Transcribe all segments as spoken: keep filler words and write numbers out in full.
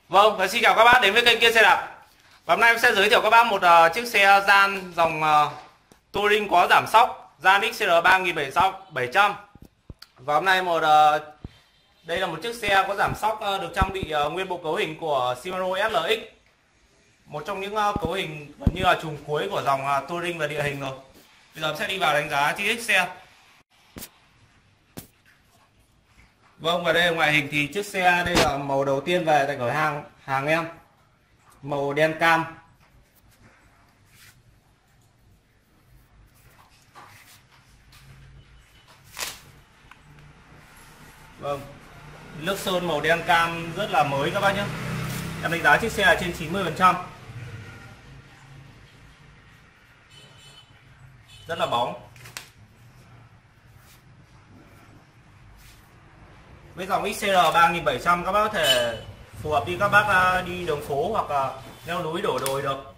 Vâng, và xin chào các bác đến với kênh Kia Xe Đạp. Và hôm nay em sẽ giới thiệu các bác một uh, chiếc xe Gian dòng uh, Touring có giảm xóc, Gian ích xê rờ ba nghìn bảy trăm. Và hôm nay một uh, đây là một chiếc xe có giảm xóc uh, được trang bị uh, nguyên bộ cấu hình của Shimano ét lờ ích, một trong những uh, cấu hình gần như là trùm cuối của dòng uh, Touring và địa hình rồi. Bây giờ em sẽ đi vào đánh giá chi tiết xe. Vâng, và đây là ngoại hình thì chiếc xe đây là màu đầu tiên về tại cửa hàng hàng em, màu đen cam. Vâng, nước sơn màu đen cam rất là mới các bác nhé. Em đánh giá chiếc xe là trên chín mươi phần trăm, rất là bóng. Với dòng ích xê rờ ba nghìn bảy trăm các bác có thể phù hợp đi các bác đi đường phố hoặc là leo núi đổ đồi được.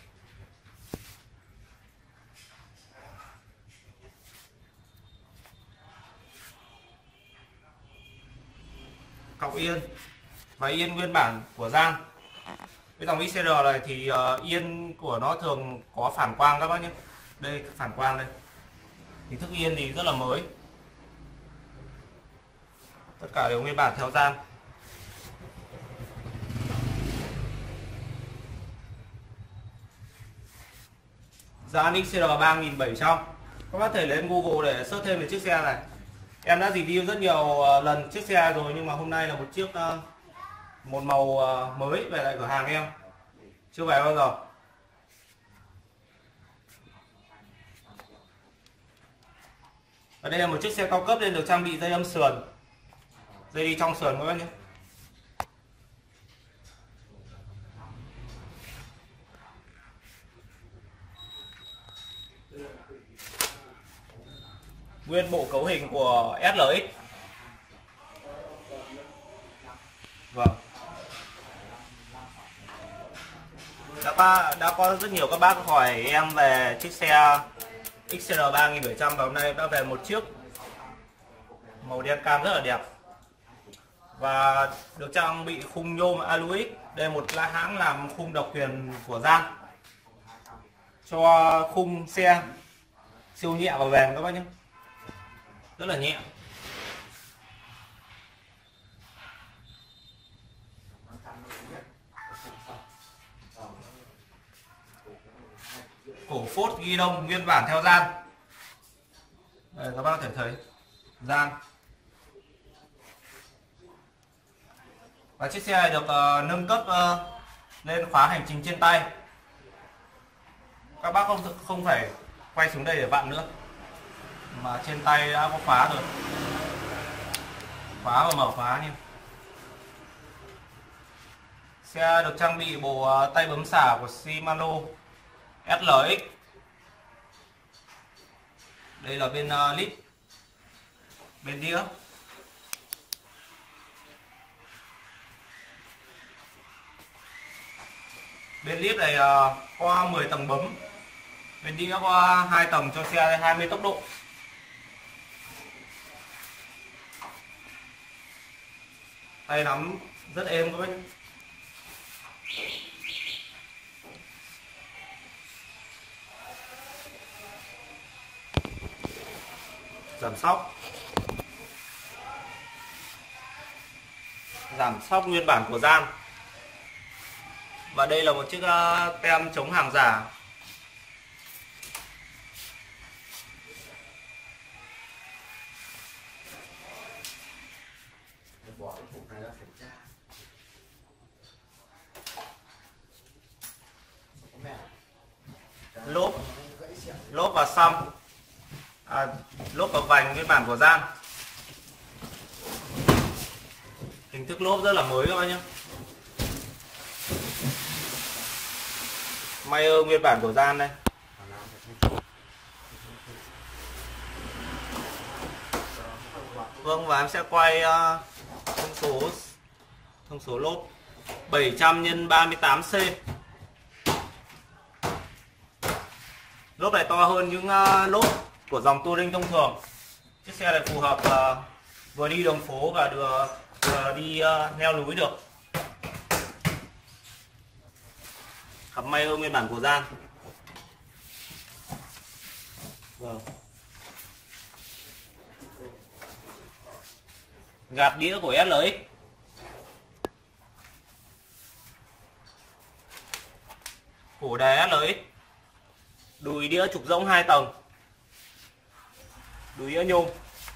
Cọc yên và yên nguyên bản của Gian. Với dòng ích xê rờ này thì uh, yên của nó thường có phản quang các bác nhé. Đây phản quang đây. Thì thức yên thì rất là mới. Tất cả đều nguyên bản theo Gian. Gian ích xê rờ ba nghìn bảy trăm. Các bác thể lên Google để search thêm về chiếc xe này. Em đã review rất nhiều lần chiếc xe rồi, nhưng mà hôm nay là một chiếc một màu mới về lại cửa hàng em, chưa về bao giờ. Ở đây là một chiếc xe cao cấp nên được trang bị dây âm sườn, dây đi trong sườn các bác nhé. Nguyên bộ cấu hình của ét lờ ích. Vâng. Đã, ba, đã có rất nhiều các bác hỏi em về chiếc xe ích xê rờ ba nghìn bảy trăm và hôm nay đã về một chiếc màu đen cam rất là đẹp và được trang bị khung nhôm Aluix. Đây là một là hãng làm khung độc quyền của Gian, cho khung xe siêu nhẹ và bền các bác nhé, rất là nhẹ. Cổ phốt ghi đông nguyên bản theo Gian. Đây, các bác có thể thấy Gian. Và chiếc xe này được uh, nâng cấp uh, lên khóa hành trình trên tay. Các bác không không phải quay xuống đây để vặn nữa, mà trên tay đã có khóa rồi, khóa và mở khóa nha. Xe được trang bị bộ uh, tay bấm xả của Shimano ét lờ ích. Đây là bên uh, lít, bên đĩa. Bên lít này uh, có mười tầng bấm, bên đĩa có hai tầng cho xe hai mươi tốc độ. Tay nắm rất êm các bác. Giảm xóc, giảm xóc nguyên bản của Gian. Và đây là một chiếc uh, tem chống hàng giả. Lốp, lốp và xăm, à, lốp và vành nguyên bản của Gian. Hình thức lốp rất là mới các bác nhé. Mayer nguyên bản của Gian đây. Vâng, và em sẽ quay uh, thông số thông số lốp bảy trăm nhân ba mươi tám xê. Lốp này to hơn những uh, lốp của dòng Touring thông thường. Chiếc xe này phù hợp uh, vừa đi đường phố và được vừa đi uh, leo núi được. Cặp Mayer nguyên bản của Gian. Vâng. Gạt đĩa của ét lờ ích. Cổ đề ét lờ ích. Đùi đĩa trục rỗng hai tầng. Đùi đĩa nhôm.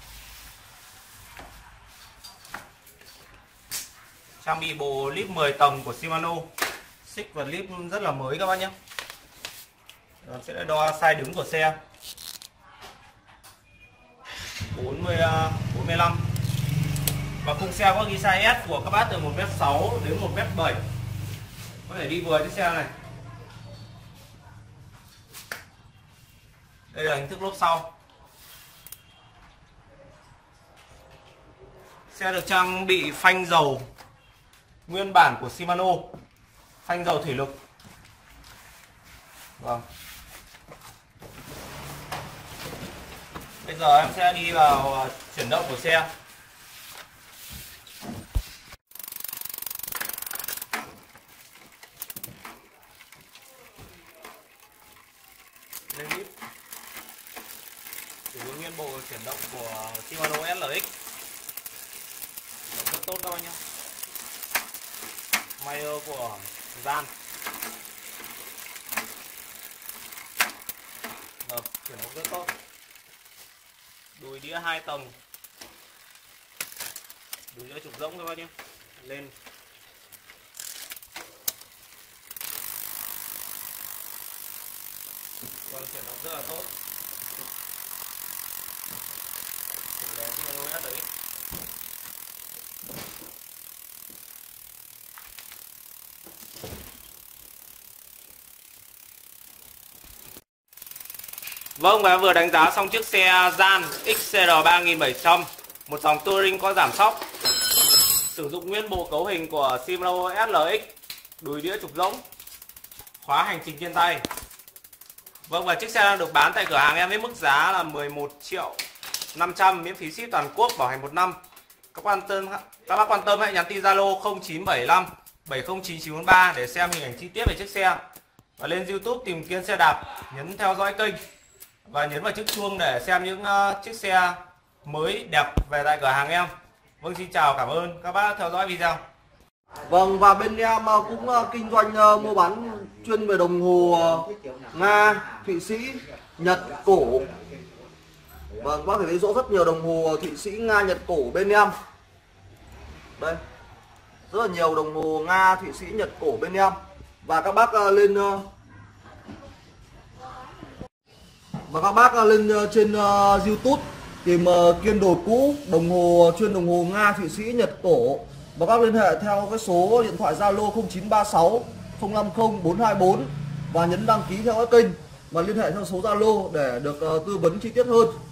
Trang bị bộ líp mười tầng của Shimano. Xích và líp rất là mới các bác nhé. Nó sẽ đo size đứng của xe. bốn mươi, bốn mươi lăm. Và khung xe có ghi size S của các bác từ một mét sáu đến một mét bảy. Có thể đi vừa chiếc xe này. Đây là hình thức lốp sau. Xe được trang bị phanh dầu nguyên bản của Shimano, phanh dầu thủy lực. Vâng. Bây giờ em sẽ đi vào chuyển động của xe. Lên clip. Sử dụng nguyên bộ chuyển động của Shimano ét lờ ích. Rất tốt các bạn nhé. Mayer của Gian. Vâng, chuyển động rất tốt. Đùi đĩa hai tầng. Đùi đĩa trục rỗng các bác nhé. Lên. Vâng, chuyển động rất là tốt. Chủ đề Shimano ét lờ ích. Vâng, và vừa đánh giá xong chiếc xe Gian ích xê rờ ba nghìn bảy trăm, một dòng touring có giảm xóc, sử dụng nguyên bộ cấu hình của Shimano ét lờ ích, đùi đĩa trục rỗng, khóa hành trình trên tay. Vâng, và chiếc xe đang được bán tại cửa hàng em với mức giá là mười một triệu năm trăm, miễn phí ship toàn quốc, bảo hành một năm. Các quan tâm các bác quan tâm hãy nhắn tin Zalo không chín bảy lăm bảy không chín chín bốn ba để xem hình ảnh chi tiết về chiếc xe. Và lên YouTube tìm Kiên Xe Đạp, nhấn theo dõi kênh và nhấn vào chiếc chuông để xem những uh, chiếc xe mới đẹp về tại cửa hàng em. Vâng, xin chào, cảm ơn các bác theo dõi video. Vâng, và bên em uh, cũng uh, kinh doanh uh, mua bán chuyên về đồng hồ uh, Nga, Thụy Sĩ, Nhật, cổ. Vâng, bác thể thấy rõ rất nhiều đồng hồ Thụy Sĩ, Nga, Nhật, cổ bên em. Đây, rất là nhiều đồng hồ Nga, Thụy Sĩ, Nhật, cổ bên em. Và các bác uh, lên uh, Và các bác lên trên uh, YouTube tìm uh, Kiên Đồ Cũ, đồng hồ chuyên đồng hồ Nga, Thụy Sĩ, Nhật, cổ. Và các liên hệ theo cái số điện thoại Zalo không chín ba sáu không năm không bốn hai bốn và nhấn đăng ký theo các kênh và liên hệ theo số Zalo để được uh, tư vấn chi tiết hơn.